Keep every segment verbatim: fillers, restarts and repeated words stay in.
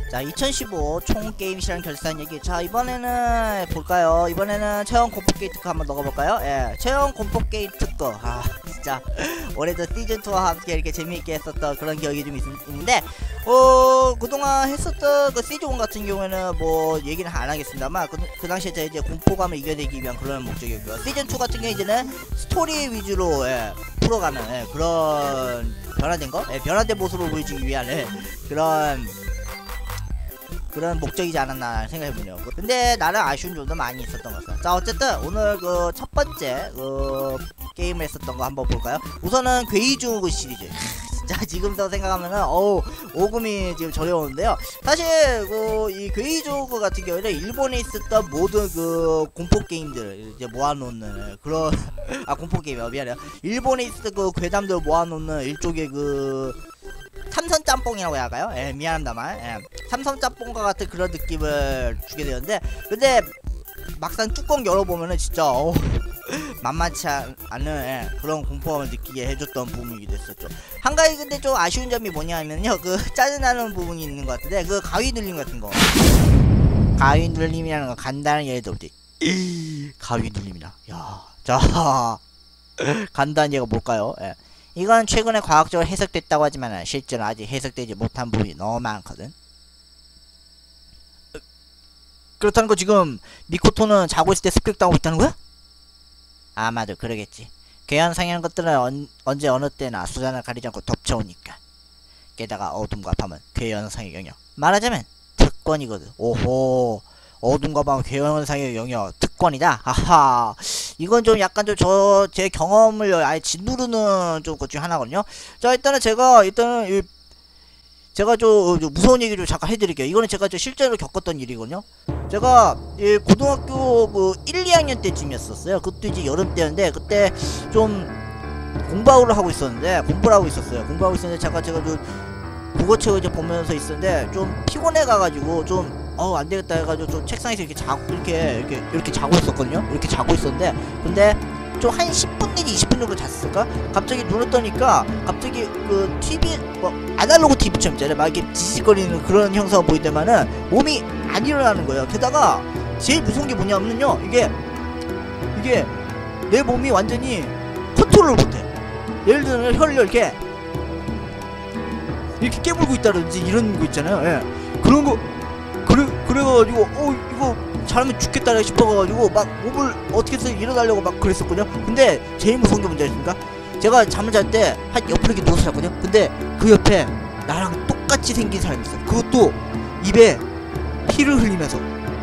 자, 이천십오 총 게임 시장 결산 얘기. 자, 이번에는 볼까요? 이번에는 체험 공포 게이트 거 한번 넣어볼까요? 예, 체험 공포 게이트 거. 아, 진짜 올해도 시즌 투와 함께 이렇게 재미있게 했었던 그런 기억이 좀 있, 있는데, 어, 그동안 했었던 그 시즌 원 같은 경우에는 뭐 얘기는 안 하겠습니다만, 그, 그 당시에 제가 이제 공포감을 이겨내기 위한 그런 목적이었고요. 시즌 투 같은 경우 이제는 스토리 위주로 예, 풀어가는 예, 그런 변화된 거, 예, 변화된 모습으로 보여주기 위한 예, 그런. 그런 목적이지 않았나 생각해보네요. 근데 나는 아쉬운 점도 많이 있었던 것 같아요. 자, 어쨌든 오늘 그 첫 번째 그 게임을 했었던 거 한번 볼까요? 우선은 괴이중그 시리즈. 자, 지금서 생각하면은 어우 오금이 지금 저려오는데요. 사실 그 이 괴이중그 같은 경우에는 일본에 있었던 모든 그 공포 게임들 이제 모아놓는 그런 아 공포 게임이요 미안해요. 일본에 있었던 그 괴담들 모아놓는 일종의 그 삼선 짬뽕이라고 해야 할까요? 예, 미안합니다만 예. 삼선 짬뽕과 같은 그런 느낌을 주게 되는데, 근데 막상 뚜껑 열어보면은 진짜 어우 만만치 않은 예, 그런 공포감을 느끼게 해줬던 부분이기도 했었죠. 한 가지 근데 좀 아쉬운 점이 뭐냐면요, 그 짜증나는 부분이 있는 것 같은데, 그 가위 눌림 같은 거. 가위 눌림이라는 거 간단한 예를 들어볼게. 가위 눌림이라. 야, 자 간단한 예가 뭘까요? 예. 이건 최근에 과학적으로 해석됐다고 하지만 실제로 아직 해석되지 못한 부분이 너무 많거든. 그렇다는 거 지금 미코토는 자고 있을 때 습격당하고 있다는 거야? 아마도 그러겠지. 괴현상이라는 것들은 언, 언제 어느 때나 수단을 가리지 않고 덮쳐오니까. 게다가 어둠과 밤은 괴현상의 영역. 말하자면 특권이거든. 오호, 어둠과 밤은 괴현상의 영역 특권이다. 아하, 이건 좀 약간 좀 저 제 경험을 아예 짓누르는 좀 것 중 하나거든요. 자, 일단은 제가 일단은 이 제가 좀 무서운 얘기 좀 잠깐 해드릴게요. 이거는 제가 저 실제로 겪었던 일이거든요. 제가 이 고등학교 그 일, 이 학년 때쯤이었었어요. 그것도 이제 여름 때였는데, 그때 좀 공부를 하고 있었는데 공부를 하고 있었어요. 공부하고 있었는데 잠깐 제가 좀 국어책을 이제 보면서 있었는데 좀 피곤해 가가지고 좀 어 안되겠다 해가지고 좀 책상에서 이렇게 자고 이렇게 이렇게 이렇게 자고 있었거든요. 이렇게 자고 있었는데, 근데 좀 한 십 분 내지 이십 분 정도 잤을까? 갑자기 눈을 떠니까 갑자기 그 티비 뭐 아날로그 티비처럼 있잖아요. 막 이렇게 지직거리는 그런 형상을 보이더만은 몸이 안 일어나는 거예요. 게다가 제일 무서운 게 뭐냐면요, 이게 이게 내 몸이 완전히 컨트롤을 못해. 예를 들면 혀를 이렇게 이렇게 깨물고 있다든지 이런 거 있잖아요. 예. 그런 거 그래 그래가지고 어 이거 잘하면 죽겠다 싶어가지고 막 몸을 어떻게 해서 일어나려고 막 그랬었거든요. 근데 제일 무서운 게 뭔지 아십니까? 제가 잠을 잘 때 한 옆으로 이렇게 누워서 잤거든요. 근데 그 옆에 나랑 똑같이 생긴 사람이 있어요. 그것도 입에 피를 흘리면서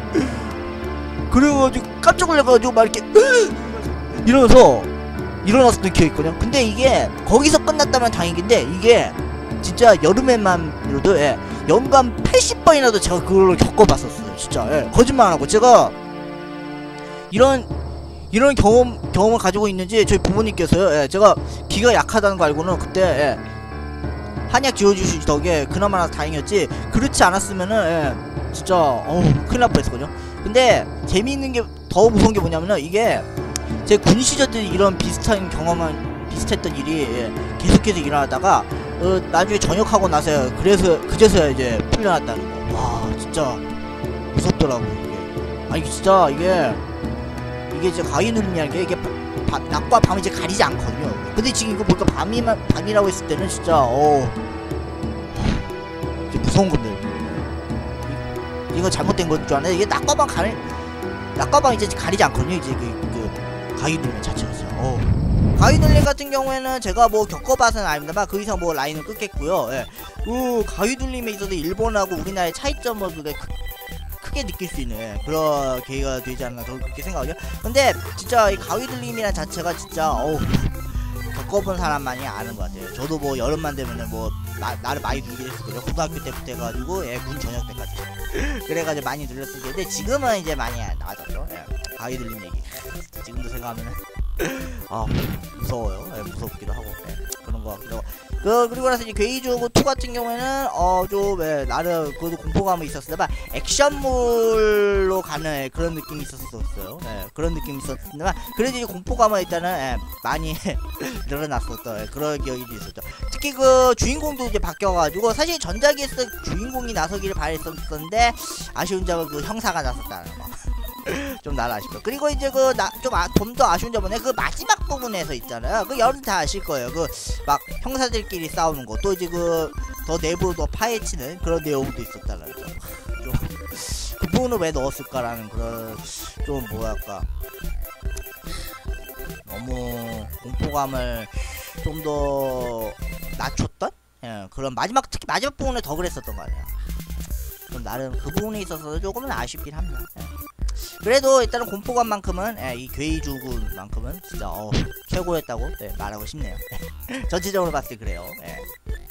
그래가지고 깜짝 놀라가지고 막 이렇게 이러면서 일어났었던 기억이 있거든요. 근데 이게 거기서 끝났다면 다행인데, 이게 진짜 여름에만으로도 예, 연간 팔십 번이라도 제가 그걸 겪어봤었어요. 진짜 예, 거짓말 안하고. 제가 이런 이런 경험 경험을 가지고 있는지 저희 부모님께서요, 예, 제가 기가 약하다는 거 알고는 그때 예, 한약 지어주신 덕에 그나마 다행이었지, 그렇지 않았으면은 예, 진짜 어우 큰일 날 뻔했거든요. 근데 재미있는 게, 더 무서운 게 뭐냐면은, 이게 제 군 시절 때 이런 비슷한 경험은 비슷했던 일이 예, 계속해서 일어나다가 어, 나중에 전역하고 나서 그래서 그제서야 이제 풀려났다는 거. 와, 진짜 무섭더라고 이게. 아니 진짜 이게 이게 이제 가위 눌림이라는 게 이게 바, 낮과 밤이 이제 가리지 않거든요. 근데 지금 이거 보니까 밤이만 밤이라고 했을 때는 진짜 어 이게 무서운 건데, 이, 이거 잘못된 건 줄 아네. 이게 낮과 밤 가리 낮과 밤 이제 가리지 않거든요. 이제 그, 그 가위 눌림 자체가 진짜 어. 가위 눌림 같은 경우에는 제가 뭐 겪어봐서는 아닙니다만 그 이상 뭐 라인을 끊겠고요. 예. 그 가위 눌림에 있어서 일본하고 우리나라의 차이점을 크, 크게 느낄 수 있는 예, 그런 계기가 되지 않나 저는 그렇게 생각하죠. 근데 진짜 이 가위 눌림이란 자체가 진짜 어우 겪어본 사람만이 아는 것 같아요. 저도 뭐 여름만 되면은 뭐 나, 나를 많이 눌리게 했었거든요. 고등학교 때부터 해가지고 예, 군 전역 때까지 그래가지고 많이 눌렸을 텐데, 지금은 이제 많이 나아졌죠. 예. 가위 눌림 얘기 지금도 생각하면은 아 무서워요. 예, 무섭기도 하고 예, 그런 거 같기도 하고. 그 그리고 나서 이제 괴이즈오그 투 같은 경우에는 어좀 예, 나름 그것도 공포감이 있었으나 액션물로 가는 그런 느낌이 있었었어요. 예, 그런 느낌이 있었지만 그래도 이제 공포감은 일단은 예, 많이 늘어났었던 예, 그런 기억이 있었죠. 특히 그 주인공도 이제 바뀌어가지고 사실 전작에서 주인공이 나서기를 바랬었는데 아쉬운 점은 그 형사가 나섰다는 거. 좀 나는 아쉽다. 그리고 이제 그 나 좀 좀 더 아, 아쉬운 점은 그 마지막 부분에서 있잖아요. 그 여러분 다 아실 거예요. 그 막 형사들끼리 싸우는 거, 또 이제 그 더 내부로 더 파헤치는 그런 내용도 있었다는 거. 좀 그 부분을 왜 넣었을까라는 그런 좀 뭐랄까 너무 공포감을 좀 더 낮췄던 예, 그런 마지막 특히 마지막 부분을 더 그랬었던 거 아니에요. 좀 나름 그 부분에 있어서 조금은 아쉽긴 합니다. 예. 그래도 일단은 공포감만큼은 예, 이 괴이즈오그만큼은 진짜 어, 최고였다고 네, 말하고 싶네요. 전체적으로 봤을 때 그래요. 예.